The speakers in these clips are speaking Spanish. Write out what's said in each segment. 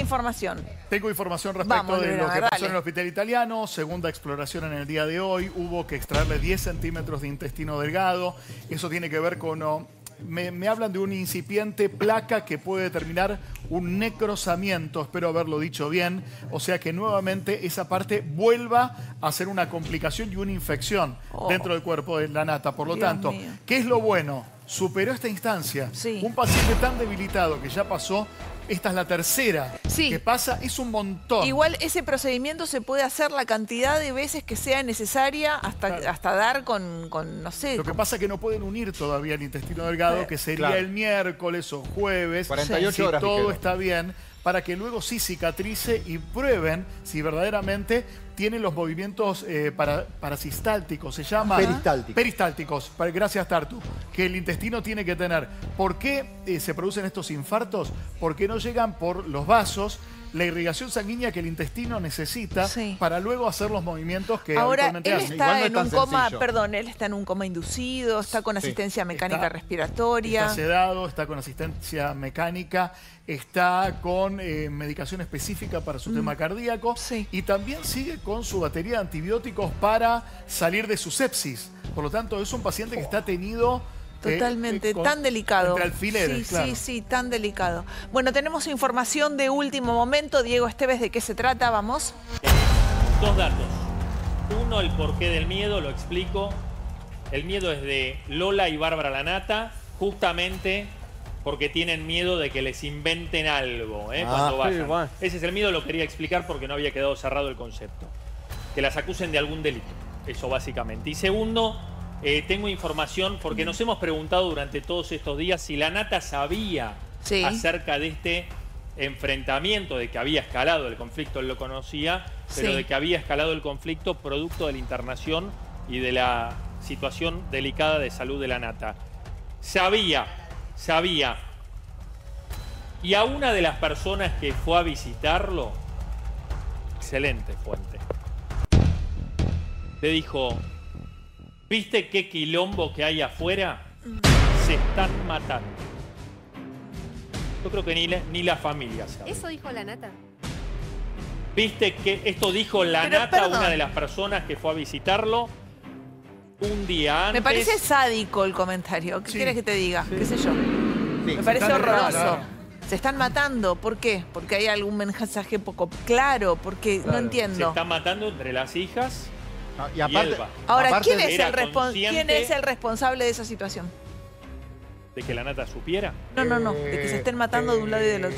información. Tengo información respecto de lo que pasó dale. en el hospital italiano. Segunda exploración en el día de hoy. Hubo que extraerle 10 centímetros de intestino delgado. Eso tiene que ver con... Me hablan de una incipiente placa que puede determinar un necrosamiento, espero haberlo dicho bien, o sea que nuevamente esa parte vuelva a ser una complicación y una infección dentro del cuerpo de la nata. Por lo tanto, ¿qué es lo bueno? Superó esta instancia. Sí. Un paciente tan debilitado que ya pasó, esta es la tercera que pasa, es un montón. Igual ese procedimiento se puede hacer la cantidad de veces que sea necesaria hasta dar con, no sé. Lo que pasa es que no pueden unir todavía el intestino delgado, que sería el miércoles o jueves. 48 horas. Si todo está bien, para que luego sí cicatrice y prueben si verdaderamente tienen los movimientos parasistálticos, se llama... Peristálticos, gracias Tartu, que el intestino tiene que tener. ¿Por qué se producen estos infartos? Porque no llegan por los vasos la irrigación sanguínea que el intestino necesita para luego hacer los movimientos que habitualmente hace. Está en un coma, perdón, él está en un coma inducido, está con asistencia mecánica respiratoria. Está sedado, está con asistencia mecánica, está con medicación específica para su tema cardíaco y también sigue con su batería de antibióticos para salir de su sepsis. Por lo tanto, es un paciente que está tenido... Totalmente, tan delicado. Entre alfileres, claro. Sí, tan delicado. Bueno, tenemos información de último momento. Diego Esteves, ¿de qué se trata? Vamos. Dos datos. Uno, el porqué del miedo, lo explico. El miedo es de Lola y Bárbara Lanata, justamente porque tienen miedo de que les inventen algo cuando vayan. Bueno. Ese es el miedo, lo quería explicar porque no había quedado cerrado el concepto. Que las acusen de algún delito, eso básicamente. Y segundo... tengo información porque nos hemos preguntado durante todos estos días si la nata sabía acerca de este enfrentamiento, de que había escalado el conflicto, él lo conocía, pero de que había escalado el conflicto producto de la internación y de la situación delicada de salud de la nata. Sabía. Y a una de las personas que fue a visitarlo, excelente fuente, le dijo... ¿Viste qué quilombo que hay afuera? Se están matando. Yo creo que ni la familia sabe. ¿Eso dijo la nata? ¿Viste que esto dijo la nata, una de las personas que fue a visitarlo un día antes? Me parece sádico el comentario. ¿Qué quieres que te diga? ¿Qué sé yo? Me parece horroroso. Se están matando. ¿Por qué? Porque hay algún mensaje poco claro. Porque no entiendo. Se están matando entre las hijas... Y aparte, ahora, ¿quién es el responsable de esa situación? ¿De que la nata supiera? No, de que se estén matando de un lado y del otro.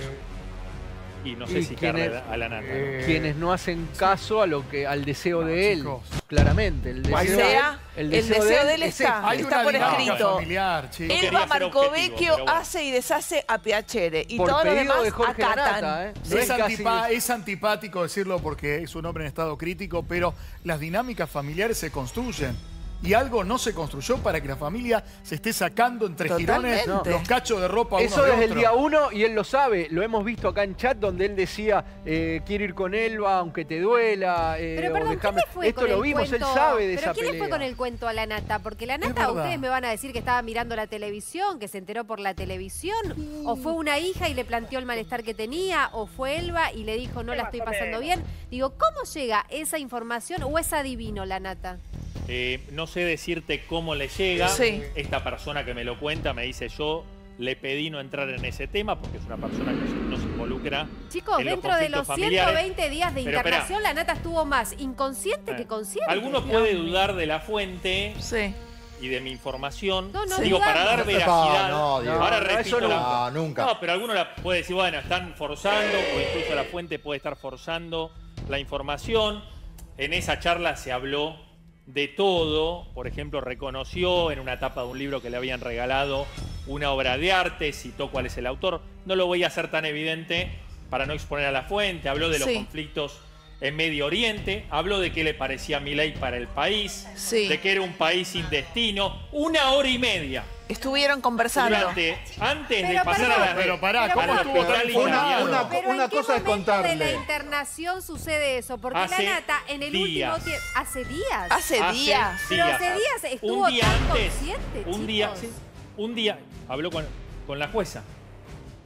Y no sé si carga a la nata. Quienes no hacen caso a al deseo de él, claramente. El deseo de él está por escrito. Elba Marcovecchio hace y deshace a Piacere y todos los demás acatan. Es antipático decirlo porque es un hombre en estado crítico, pero las dinámicas familiares se construyen. Y algo no se construyó para que la familia se esté sacando entre girones los cachos de ropa uno de otro. Eso desde el día 1 y él lo sabe. Lo hemos visto acá en chat donde él decía quiero ir con Elba aunque te duela. Pero perdón, ¿qué le fue esto lo vimos, él sabe de esa pelea. ¿Pero quién le fue con el cuento a la nata? Porque la nata, ustedes me van a decir que estaba mirando la televisión, que se enteró por la televisión, o fue una hija y le planteó el malestar que tenía, o fue Elba y le dijo no la estoy pasando bien. Digo, ¿cómo llega esa información o es adivino la nata? No sé decirte cómo le llega. Esta persona que me lo cuenta me dice yo le pedí no entrar en ese tema porque es una persona que no se involucra. Chicos, dentro de los 120 días de internación la nata estuvo más inconsciente que consciente. Alguno puede dudar de la fuente y de mi información. Digo, para dar veracidad. Ahora repito, nunca. No, pero alguno puede decir, bueno, están forzando o incluso la fuente puede estar forzando la información. En esa charla se habló de todo. Por ejemplo, reconoció en una tapa de un libro que le habían regalado una obra de arte, citó cuál es el autor. No lo voy a hacer tan evidente para no exponer a la fuente. Habló de los conflictos en Medio Oriente, habló de qué le parecía Milei para el país, de que era un país sin destino. 1 hora y media estuvieron conversando. Antes de pasar a la... Pero pará, ¿cómo estuvo tan una cosa es contarle. ¿En qué momento de la internación sucede eso? Porque la nata en el último tiempo... ¿Hace días? Hace días. Pero hace días estuvo tan consciente, un día habló con la jueza.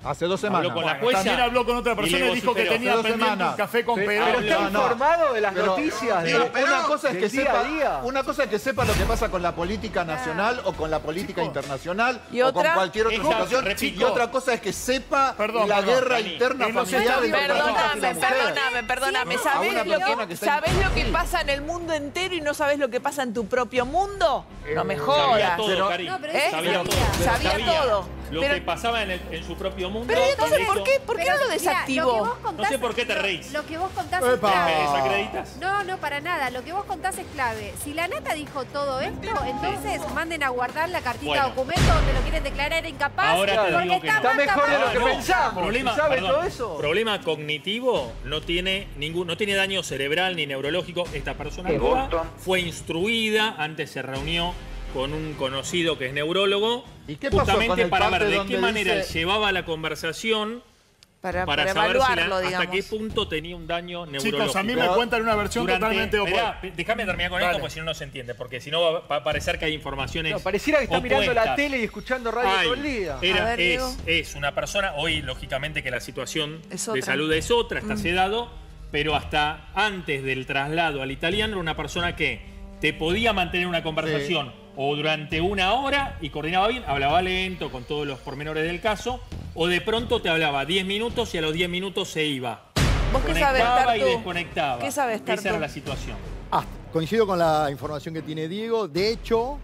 Hace 2 semanas. Habló con la Bueno, jueza. también habló con otra persona y dijo que tenía Hace 2 pendiente semanas. un café con Pero Perón. está informado de las noticias. Una cosa es que del día a sepa, día. una cosa es que sepa lo que pasa con la política nacional o con la política internacional ¿Y o con otra? cualquier otra Esa, situación. repito. Y otra cosa es que sepa Perdón, la perdón, guerra Dani. interna En los familiar de Estados- perdóname. ¿Sabés, una lo persona que, que está sabés lo que sí. pasa en el mundo entero y no sabés lo que pasa en tu propio mundo? No me Sabía jodas. todo, Pero- Cari. No, pero ¿Eh? eso Sabía todo. Sabía todo. Lo Pero- que pasaba en su propio mundo. Pero entonces, de ¿por hecho, qué no lo Mira, lo que desactivó? vos contás- No sé por qué te reís. Lo que vos contás Epa. es clave. ¿Me desacreditas? No, no, para nada. Lo que vos contás es clave. Si la nata dijo todo esto, entonces manden a guardar la cartita Bueno. documento donde lo quieren declarar incapaz. Ahora te porque digo que está no. Está más mejor de tapado. lo que pensamos. Problema, ¿Sabe perdón, todo eso? problema cognitivo no tiene no tiene daño cerebral ni neurológico. Esta persona nueva fue instruida, antes se reunió con un conocido que es neurólogo, ¿Y qué pasó justamente con el para parte ver de donde qué manera dice- él llevaba la conversación Para saber evaluarlo, hasta digamos. qué punto tenía un daño neurológico. Chicos, a mí me cuentan una versión totalmente opuesta. Mirá, déjame terminar con Dale. esto porque si no, no se entiende. Porque si no va a parecer que hay informaciones No, pareciera que está mirando la opuestas. tele y escuchando radio Ay, todo el día. A ver, Diego. es una persona, hoy lógicamente que la situación Es de otra. salud es otra, está sedado, pero hasta antes del traslado al italiano era una persona que te podía mantener una conversación o durante 1 hora y coordinaba bien, hablaba lento con todos los pormenores del caso, o de pronto te hablaba 10 minutos y a los 10 minutos se iba. ¿Vos qué sabés, Conectaba y Tartu? desconectaba. ¿Qué sabés, Esa Tartu? era la situación. Coincido con la información que tiene Diego. De hecho,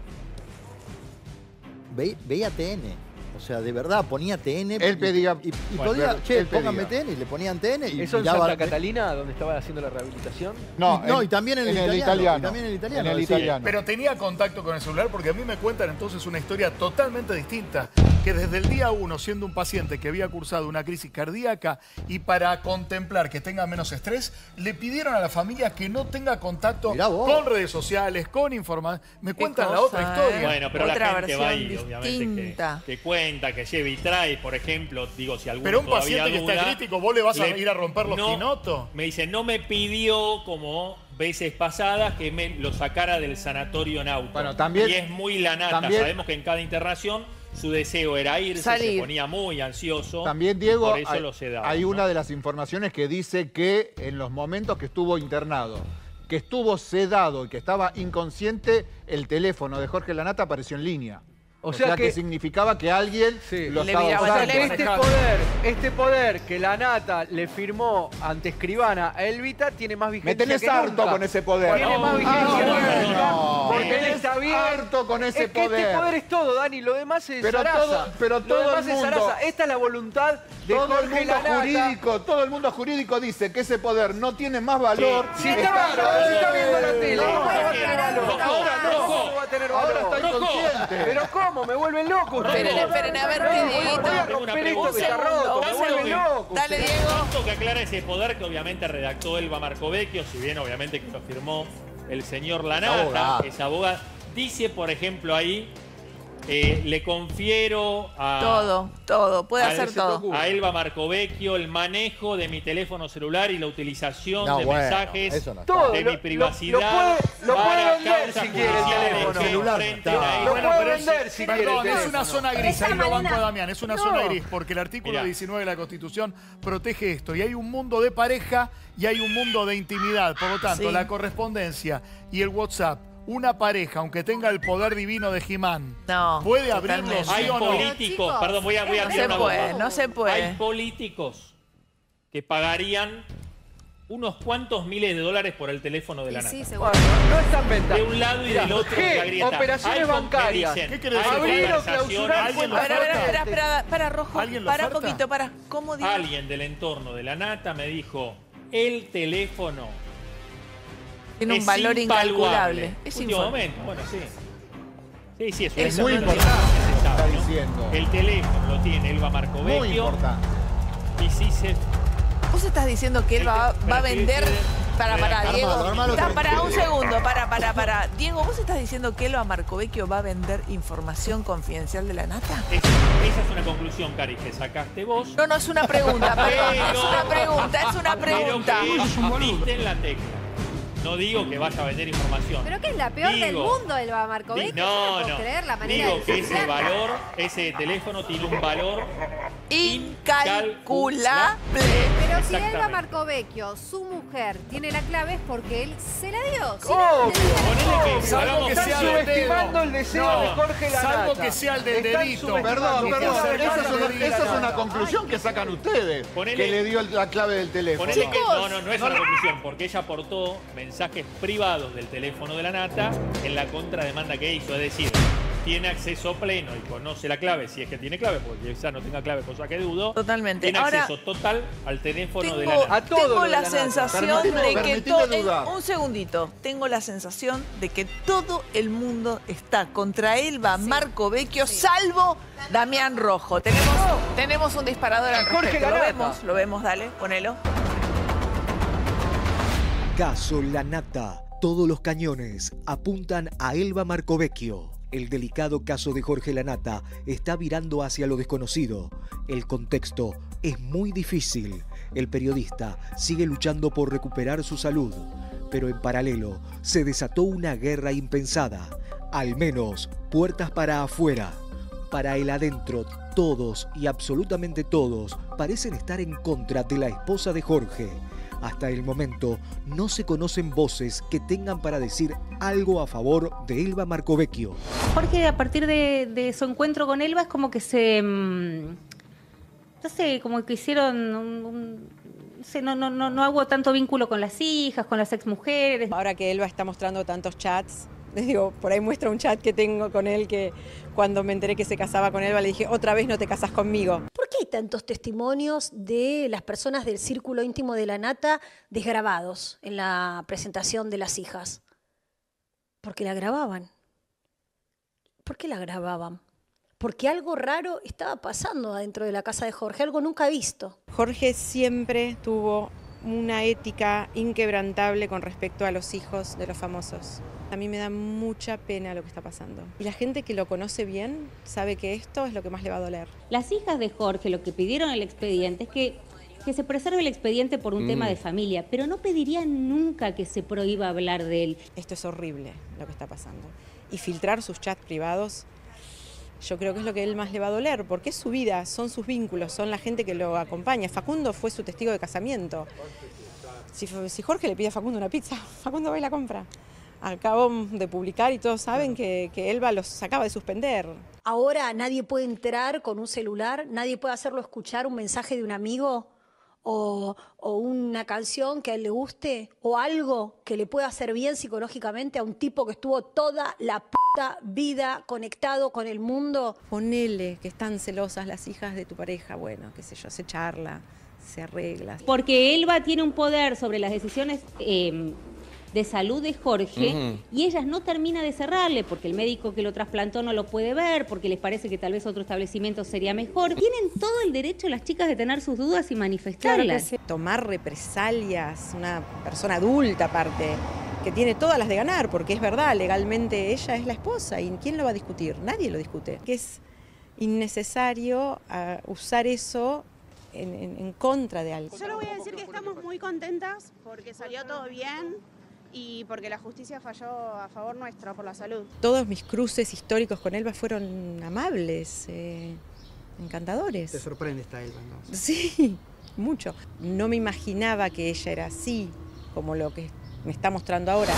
veía TN. O sea, de verdad, ponía TN. Él pedía- Y bueno, podía, él che, pedía. pónganme TN. Y le ponían TN y ¿Eso en miraba- Santa Catalina, donde estaba haciendo la rehabilitación? y también en el italiano. Y también en el italiano. En el sí. italiano. Pero tenía contacto con el celular porque a mí me cuentan entonces una historia totalmente distinta. Que desde el día 1, siendo un paciente que había cursado una crisis cardíaca y para contemplar que tenga menos estrés, le pidieron a la familia que no tenga contacto Mirá vos. con redes sociales, con información. Me cuentan la cosa, otra historia. Bueno, pero Otra la gente va ahí, versión obviamente, distinta. que cuenta, que lleva y trae, por ejemplo, digo, si alguno Pero un todavía paciente que está duda, crítico, ¿vos le vas a ir a romper los quinotos? Me dice, no me pidió como veces pasadas que me lo sacara del sanatorio en auto. Bueno, también- y es muy la nata. también- Sabemos que en cada internación su deseo era irse, Salir. se ponía muy ansioso. También, Diego, por eso hay, lo sedaba, hay ¿no? una de las informaciones que dice que en los momentos que estuvo internado, que estuvo sedado y que estaba inconsciente, el teléfono de Jorge Lanata apareció en línea. O O sea sea que- que significaba que alguien Sí. lo Le estaba miraba el usando. teléfono. Este poder que la nata le firmó ante escribana a Elvita tiene más vigencia Me tenés que harto nunca. con ese poder. Tiene No, más vigencia que bueno. nunca. Porque Me él tenés está bien. harto con ese es que poder. este poder es todo, Dani. Lo demás es Pero zaraza. pero Lo todo demás el es mundo, zaraza. Esta es la voluntad de todo el Jorge mundo Lanata. jurídico, todo el mundo jurídico dice que ese poder no tiene más valor. Si está viendo la tele, No, ¿cómo va a tener valor? Rojo, Ahora no, rojo. ¿cómo va a tener Ahora valor? está inconsciente. Pero ¿cómo? Me vuelven loco ustedes. Esperen, a ver qué Voy a Dieguito. romper esto Un que está roto. Me segundo. vuelven loco. Dale, ustedes. Diego. Tanto que aclara ese poder que obviamente redactó Elba Marcovecchio, si bien obviamente que lo firmó el señor Lanata, abogado. es abogado. Dice, por ejemplo, ahí, le confiero a... Todo. Puede a- hacer todo. A Elba Marcovecchio el manejo de mi teléfono celular y la utilización No, de bueno, mensajes eso no está. Todo, de lo- mi privacidad. lo puede para vender causas si quiere el judiciales teléfono. que Celular no enfrenten está. a él. Lo Bueno, puede pero vender si quiere el Perdón, es teléfono. una zona gris, ahí lo banco a Damián, es una zona gris, porque el artículo Mirá. 19 de la Constitución protege esto, y hay un mundo de pareja y hay un mundo de intimidad, por lo tanto, Sí. la correspondencia y el WhatsApp, una pareja, aunque tenga el poder divino de He-Man, No, ¿puede abrirlo totalmente. sí Hay o no? políticos, Chicos, perdón, voy a No tirar se una puede, bomba. no se puede. Hay políticos que pagarían unos cuantos miles de dólares por el teléfono de la Y nata. sí, seguro. Bueno, no está en venta. De un lado y del otro. ¿Qué? la grieta. Operaciones Hay bancarias. ¿Qué quiere decir? hay Abrir o conversaciones. clausurar ¿Alguien lo A ver, oferta? espera, Rojo. ¿Alguien lo Para oferta? poquito, para. ¿Cómo digo? Alguien del entorno de la nata me dijo, el teléfono Tiene un es valor invaluable. incalculable. Es Último momento, bueno, sí. Sí, es Es una muy noticia importante que se lo que sabe, está ¿no? diciendo. El teléfono lo tiene Elba Muy Marcovecchio. importante. Y si se... Vos estás diciendo que él va a Pero vender. Para, Armalo, Diego. armalo. Para un segundo, para. Diego, ¿vos estás diciendo que Elba Marcovecchio va a vender información confidencial de la nata? Esa es una conclusión, Cari, que sacaste vos. No, es una pregunta, perdón. Pero- Es una pregunta. Pero que viste en la tecla. No digo que vaya a vender información. Pero que es la peor del mundo, Elba Marcovecchio. No, no puedo creer la manera digo de que ensuciarla. ese valor, ese teléfono tiene un valor incalculable. Pero si Exactamente. Elba Marcovecchio, su mujer, tiene la clave es porque él se la dio. Si ¿Cómo? no, le diría Ponele que Salvo hagamos que Están sea caso. del dedo. subestimando el deseo No, de Jorge Lanata. salvo que sea el del Están dedito. subestimando- Perdón, que esa es una conclusión que sacan ustedes, Ponele- que le dio la clave del teléfono. Ponele que no es una conclusión, porque ella aportó mensajes privados del teléfono de la Nata en la contrademanda que hizo. Es decir, tiene acceso pleno y conoce la clave, si es que tiene clave, porque quizá no tenga clave, cosa que dudo. Totalmente. Tiene Ahora, acceso total al teléfono de la Tengo, Nata. A todo tengo lo de la la nata. sensación Permitime de que dudar. un segundito. Tengo la sensación de que todo el mundo está contra Elba Marcovecchio, salvo Damián Rojo. Tenemos un disparador al Jorge respecto. Lanata. Lo vemos, dale, ponelo. Caso Lanata. Todos los cañones apuntan a Elba Marcovecchio. El delicado caso de Jorge Lanata está virando hacia lo desconocido. El contexto es muy difícil. El periodista sigue luchando por recuperar su salud. Pero en paralelo se desató una guerra impensada. Al menos puertas para afuera. Para el adentro, todos y absolutamente todos parecen estar en contra de la esposa de Jorge. Hasta el momento no se conocen voces que tengan para decir algo a favor de Elba Marcovecchio. Jorge, a partir de su encuentro con Elba, es como que no sé, como que hicieron no hago tanto vínculo con las hijas, con las exmujeres. Ahora que Elba está mostrando tantos chats, les digo, por ahí muestra un chat que tengo con él que cuando me enteré que se casaba con Elba le dije, otra vez no te casas conmigo. ¿Por qué hay tantos testimonios de las personas del círculo íntimo de la Nata desgrabados en la presentación de las hijas? Porque la grababan. ¿Por qué la grababan? Porque algo raro estaba pasando adentro de la casa de Jorge, algo nunca visto. Jorge siempre tuvo una ética inquebrantable con respecto a los hijos de los famosos. A mí me da mucha pena lo que está pasando. Y la gente que lo conoce bien sabe que esto es lo que más le va a doler. Las hijas de Jorge lo que pidieron en el expediente es que se preserve el expediente por un tema de familia, pero no pedirían nunca que se prohíba hablar de él. Esto es horrible lo que está pasando. Y filtrar sus chats privados, yo creo que es lo que a él más le va a doler, porque es su vida, son sus vínculos, son la gente que lo acompaña. Facundo fue su testigo de casamiento. Si Jorge le pide a Facundo una pizza, Facundo va y la compra. Acabo de publicar y todos saben que Elba los acaba de suspender. Ahora nadie puede entrar con un celular, nadie puede hacerlo escuchar un mensaje de un amigo o una canción que a él le guste o algo que le pueda hacer bien psicológicamente a un tipo que estuvo toda la puta vida conectado con el mundo. Ponele que están celosas las hijas de tu pareja, bueno, qué sé yo, se charla, se arregla. Porque Elba tiene un poder sobre las decisiones de salud de Jorge y ellas no termina de cerrarle porque el médico que lo trasplantó no lo puede ver, porque les parece que tal vez otro establecimiento sería mejor. Tienen todo el derecho las chicas de tener sus dudas y manifestarlas. Claro que sí. Tomar represalias, una persona adulta aparte, que tiene todas las de ganar, porque es verdad, legalmente ella es la esposa y ¿quién lo va a discutir? Nadie lo discute. Que es innecesario usar eso en contra de alguien. Solo voy a decir que estamos muy contentas porque salió todo bien y porque la justicia falló a favor nuestro por la salud. Todos mis cruces históricos con Elba fueron amables, encantadores. ¿Te sorprende esta Elba, no? Sí, mucho. No me imaginaba que ella era así, como lo que me está mostrando ahora.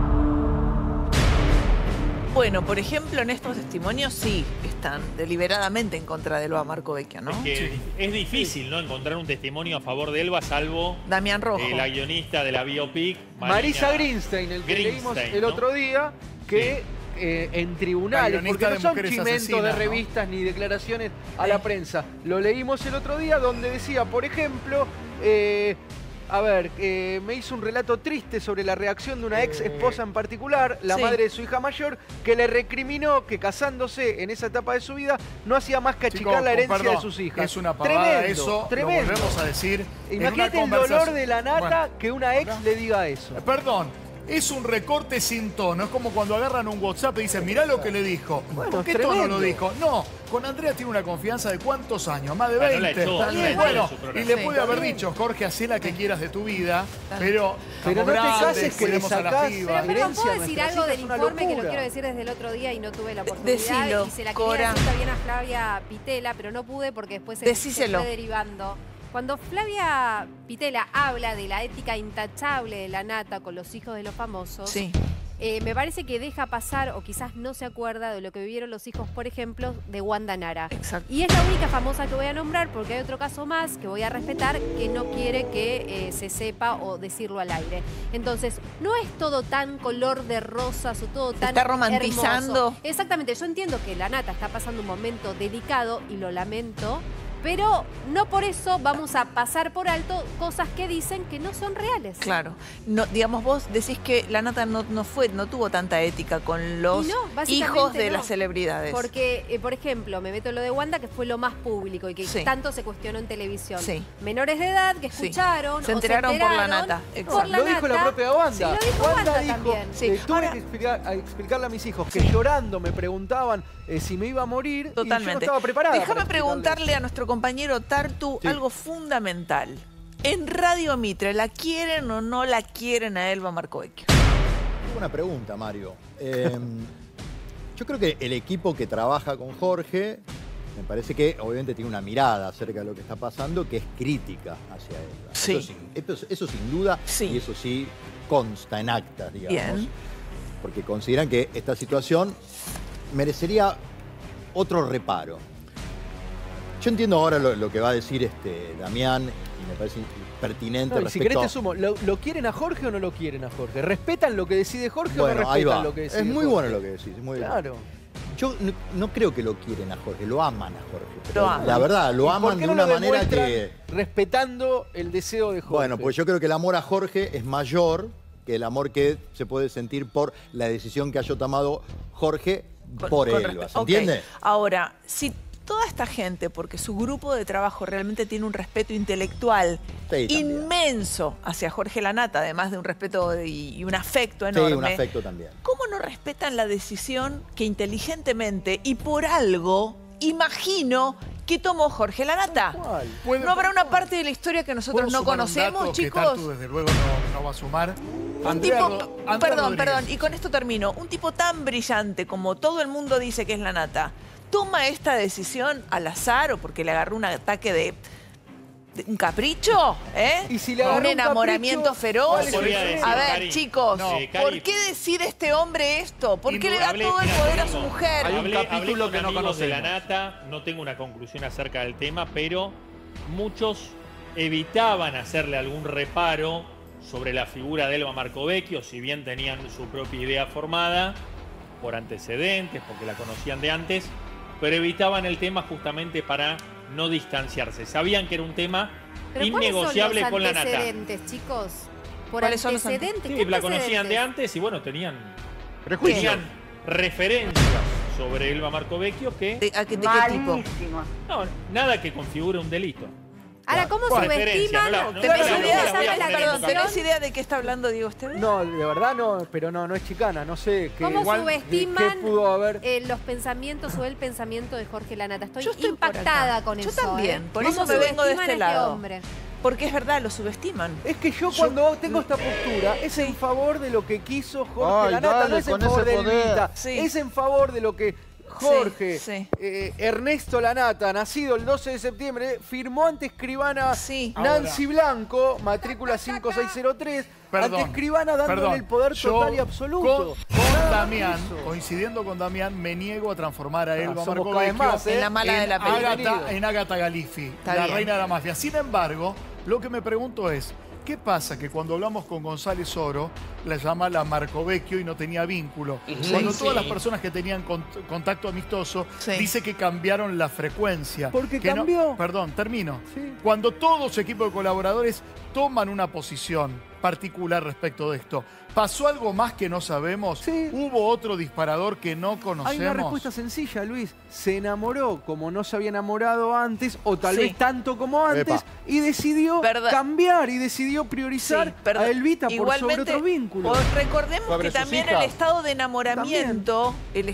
Bueno, por ejemplo, en estos testimonios sí están deliberadamente en contra de Elba Marcovecchio, ¿no? Es que es difícil, ¿no?, encontrar un testimonio a favor de Elba, salvo Damián Rojo. La guionista de la biopic, Marisa Greenstein, el que leímos el otro día, que en tribunales, porque no son chimentos de revistas ni declaraciones a la prensa. Lo leímos el otro día donde decía, por ejemplo, me hizo un relato triste sobre la reacción de una ex esposa en particular, la madre de su hija mayor, que le recriminó que casándose en esa etapa de su vida no hacía más que achicar la herencia de sus hijas. Es una pavada, tremendo, eso tremendo. lo volvemos a decir. Imagínate el dolor de la Nata que una ex le diga eso. Perdón, Es un recorte sin tono. Es como cuando agarran un WhatsApp y dicen, mirá lo que le dijo. Bueno, ¿Con qué tono lo dijo? No, con Andrea tiene una confianza de ¿cuántos años? Más de 20. Bueno, y le puede haber dicho, Jorge, hacé la que quieras de tu vida, pero no te cases que le sacás Pero ¿puedo decir algo del informe que lo quiero decir desde el otro día y no tuve la oportunidad? Decilo, y se la quería decir también a Flavia Pitela, pero no pude porque después se fue derivando. Cuando Flavia Pitela habla de la ética intachable de la nata con los hijos de los famosos, me parece que deja pasar, o quizás no se acuerda de lo que vivieron los hijos, por ejemplo, de Wanda Nara. Exacto. Y es la única famosa que voy a nombrar porque hay otro caso más que voy a respetar que no quiere que se sepa o decirlo al aire. Entonces, no es todo tan color de rosas o todo tan está romantizando. Hermoso. Exactamente. Yo entiendo que la nata está pasando un momento delicado y lo lamento, pero no por eso vamos a pasar por alto cosas que dicen que no son reales. Claro. No, digamos, vos decís que la nata no tuvo tanta ética con los hijos de las celebridades. Porque, por ejemplo, me meto en lo de Wanda, que fue lo más público y que tanto se cuestionó en televisión. Menores de edad que escucharon se enteraron por la nata. Lo dijo la propia Wanda. Sí, lo dijo Wanda también. Tuve que explicarle a mis hijos que llorando me preguntaban si me iba a morir. Totalmente. Y yo no estaba preparada. Déjame preguntarle a nuestro compañero Tartu algo fundamental. En Radio Mitre, ¿la quieren o no la quieren a Elba Marcovecchio? Buena pregunta, Mario. Yo creo que el equipo que trabaja con Jorge, me parece que obviamente tiene una mirada acerca de lo que está pasando que es crítica hacia Elba. Sí. Eso sin duda, y eso sí consta en actas, digamos. Porque consideran que esta situación merecería otro reparo. Yo entiendo ahora lo que va a decir Damián y me parece pertinente respecto. Si querés te sumo, ¿lo quieren a Jorge o no lo quieren a Jorge? ¿Respetan lo que decide Jorge o no respetan lo que decide Jorge? Es muy bueno lo que decís, muy claro. Yo no creo que lo quieren a Jorge, lo aman a Jorge. La verdad, lo aman de una manera que... respetando el deseo de Jorge. Bueno, pues yo creo que el amor a Jorge es mayor que el amor que se puede sentir por la decisión que haya tomado Jorge por Elba. ¿Se entiende? Ahora, si toda esta gente, porque su grupo de trabajo realmente tiene un respeto intelectual inmenso hacia Jorge Lanata, además de un respeto y un afecto enorme. Sí, un afecto también. ¿Cómo no respetan la decisión que inteligentemente y por algo, imagino, que tomó Jorge Lanata? ¿No habrá una parte de la historia que nosotros no conocemos, chicos? Que Tartu, desde luego, no va a sumar. Perdón, y con esto termino. Un tipo tan brillante como todo el mundo dice que es Lanata, ¿toma esta decisión al azar o porque le agarró un ataque de un capricho? ¿Y si le agarró un enamoramiento feroz? A ver, chicos, Cari, ¿por qué decide este hombre esto? ¿Por qué le da todo el poder a su mujer? Hay un capítulo que no conocemos. De la nata, no tengo una conclusión acerca del tema, pero muchos evitaban hacerle algún reparo sobre la figura de Elba Marcovecchio, si bien tenían su propia idea formada, por antecedentes, porque la conocían de antes, pero evitaban el tema justamente para no distanciarse. Sabían que era un tema innegociable con la nata. ¿Cuáles son los antecedentes, chicos? ¿Por ¿Cuáles son antecedentes? Sí, la conocían de antes y bueno, tenían referencias sobre Elba Marcovecchio que... ¿De qué tipo? No, nada que configure un delito. Ahora, ¿cómo subestiman? ¿Tenés idea de qué está hablando Diego Esteves? No, de verdad no, pero no es chicana, no sé. ¿Cómo subestiman qué pudo haber? Los pensamientos o el pensamiento de Jorge Lanata? Estoy impactada con eso. Yo también, por eso me vengo de este lado. Porque es verdad, lo subestiman. Es que yo cuando tengo esta postura es en favor de lo que quiso Jorge Lanata, no es en favor de Elvita, es en favor de lo que Jorge, Ernesto Lanata, nacido el 12 de septiembre, firmó ante escribana Nancy Blanco, matrícula 5603, ante escribana dándole el poder total y absoluto. Con Damián, coincidiendo con Damián, me niego a transformar a Elba Marcovecchio en la mala de la película. En Agatha Galifi, la reina de la mafia. Sin embargo, lo que me pregunto es, ¿qué pasa que cuando hablamos con González Oro la llama la Marcovecchio y no tenía vínculo? Cuando todas las personas que tenían contacto amistoso dice que cambiaron la frecuencia. ¿Por qué cambió? Perdón, termino. Cuando todo su equipo de colaboradores toman una posición particular respecto de esto. ¿Pasó algo más que no sabemos? Sí. ¿Hubo otro disparador que no conocemos? Hay una respuesta sencilla, Luis. Se enamoró como no se había enamorado antes, o tal vez tanto como antes, y decidió cambiar y decidió priorizar a Elvita por sobre otro vínculo. Recordemos que también el estado de enamoramiento,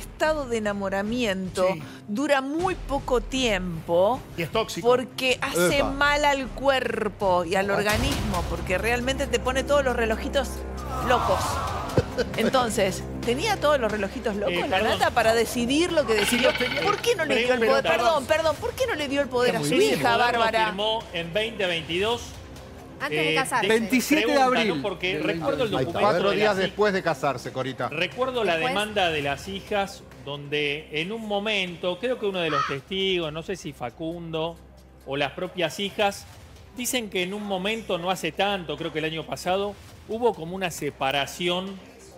dura muy poco tiempo. Y es tóxico. Porque hace mal al cuerpo y al organismo, porque realmente te pone todos los relojitos locos. Entonces, ¿tenía todos los relojitos locos la Nata para decidir lo que decidió? ¿Por qué no le dio el poder? Perdón, ¿por qué no le dio el poder a su hija, Bárbara? Firmó en 2022. Antes de casarse. 27 de abril. ¿no? Porque recuerdo el documento 4 días después de casarse, Corita. Recuerdo la demanda de las hijas, donde en un momento, creo que uno de los testigos, no sé si Facundo o las propias hijas, dicen que en un momento, no hace tanto, creo que el año pasado, hubo como una separación.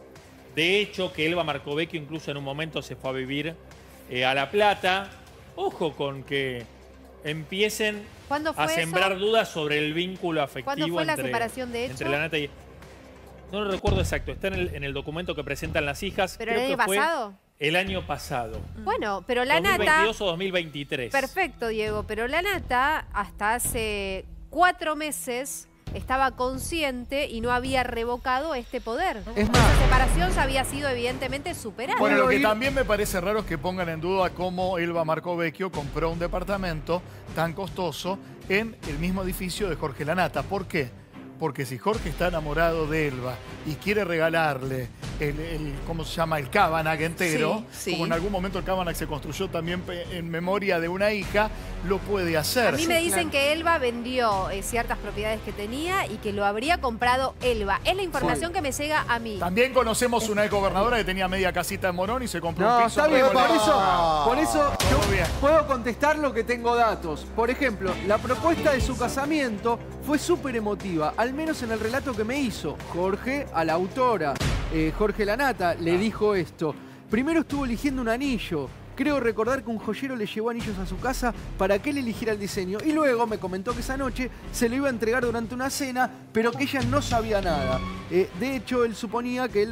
De hecho, que Elba Marcovecchio incluso en un momento se fue a vivir a La Plata. Ojo con que empiecen a sembrar dudas sobre el vínculo afectivo. ¿Cuándo fue la separación de hecho? Entre la Nata y... No lo recuerdo exacto, está en el documento que presentan las hijas. ¿Pero el año pasado? El año pasado. Bueno, pero la 2022 o 2023. Perfecto, Diego, pero la Nata hasta hace 4 meses estaba consciente y no había revocado este poder. Es más, esa separación se había sido evidentemente superada. Bueno, lo que también me parece raro es que pongan en duda cómo Elba Marcovecchio compró un departamento tan costoso en el mismo edificio de Jorge Lanata. ¿Por qué? Porque si Jorge está enamorado de Elba y quiere regalarle ¿cómo se llama? El Cábanac entero, como en algún momento el Cábanac se construyó también en memoria de una hija, lo puede hacer. A mí me dicen que Elba vendió ciertas propiedades que tenía y que lo habría comprado Elba. Es la información que me llega a mí. También conocemos una exgobernadora que tenía media casita en Morón y se compró un piso. Está bien, por eso yo puedo contestar lo que tengo datos. Por ejemplo, la propuesta de su casamiento fue súper emotiva, al menos en el relato que me hizo Jorge a la autora. Jorge Lanata le dijo esto. Primero estuvo eligiendo un anillo. Creo recordar que un joyero le llevó anillos a su casa para que él eligiera el diseño. Y luego me comentó que esa noche se lo iba a entregar durante una cena, pero que ella no sabía nada. De hecho, él sospechaba que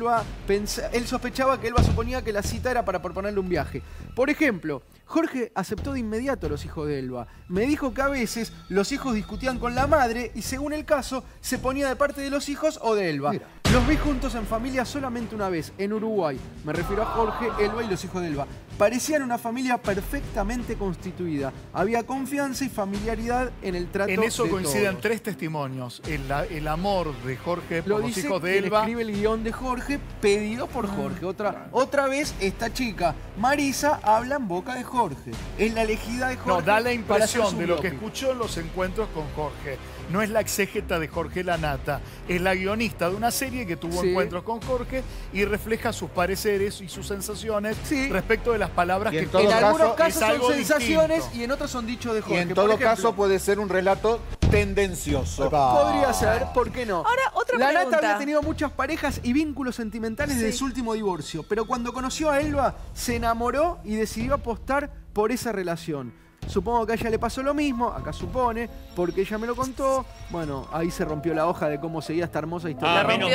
Elba suponía que la cita era para proponerle un viaje. Por ejemplo, Jorge aceptó de inmediato a los hijos de Elba. Me dijo que a veces los hijos discutían con la madre y según el caso se ponía de parte de los hijos o de Elba. Mira. Los vi juntos en familia solamente una vez, en Uruguay. Me refiero a Jorge, Elba y los hijos de Elba. Parecían una familia perfectamente constituida. Había confianza y familiaridad en el trato de todos. En eso coinciden 3 testimonios. El amor de Jorge por los hijos de Elba. Escribe el guión de Jorge, pedido por Jorge. Otra vez, esta chica, Marisa, habla en boca de Jorge. Es la elegida de Jorge. No, da la impresión de lo que escuchó en los encuentros con Jorge. No es la exégeta de Jorge Lanata, es la guionista de una serie que tuvo encuentros con Jorge y refleja sus pareceres y sus sensaciones respecto de las palabras que en algunos casos son sensaciones distinto. Y en otros son dichos de Jorge. Y en todo caso puede ser un relato tendencioso. Podría ser, ¿por qué no? Ahora, otra pregunta. Lanata había tenido muchas parejas y vínculos sentimentales desde su último divorcio, pero cuando conoció a Elba se enamoró y decidió apostar por esa relación. Supongo que a ella le pasó lo mismo, acá supone, porque ella me lo contó. Bueno, ahí se rompió la hoja de cómo seguía esta hermosa historia. Perdón,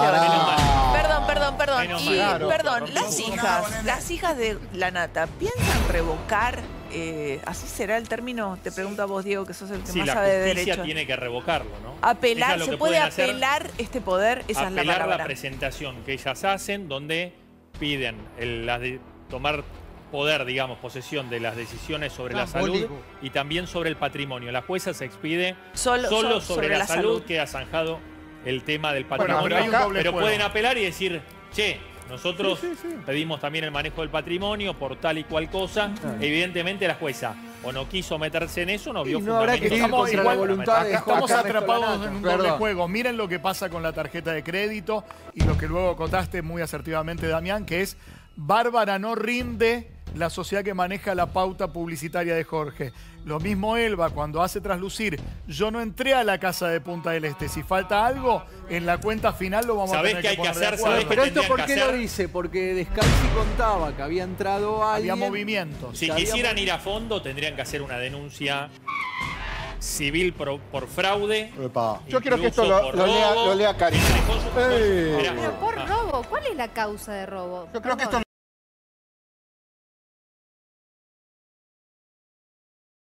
las hijas de Lanata, ¿piensan revocar? ¿Así será el término? Te pregunto a vos, Diego, que sos el que más sabe de derecho. La justicia tiene que revocarlo, ¿no? Apelar, ¿se puede apelar este poder? Esa es la palabra. Apelar la presentación que ellas hacen, donde piden tomar poder, digamos, posesión de las decisiones sobre la salud y también sobre el patrimonio. La jueza se expide solo sobre la salud que ha zanjado el tema del patrimonio. Pero pueden apelar y decir, che, nosotros pedimos también el manejo del patrimonio por tal y cual cosa. Evidentemente la jueza o no quiso meterse en eso, no vio fundamento. Estamos atrapados en un doble juego. Miren lo que pasa con la tarjeta de crédito y lo que luego contaste muy asertivamente, Damián, que es Bárbara no rinde la sociedad que maneja la pauta publicitaria de Jorge. Lo mismo Elba cuando hace traslucir, yo no entré a la casa de Punta del Este. Si falta algo, en la cuenta final lo vamos a tener que poner de acuerdo. Pero esto, ¿por qué lo dice? Porque Descalzi contaba que había entrado alguien. Había movimientos. Si quisieran ir a fondo, tendrían que hacer una denuncia civil por fraude. Yo quiero que esto lo lea Karina. Pero por robo, ¿cuál es la causa de robo? Yo creo que esto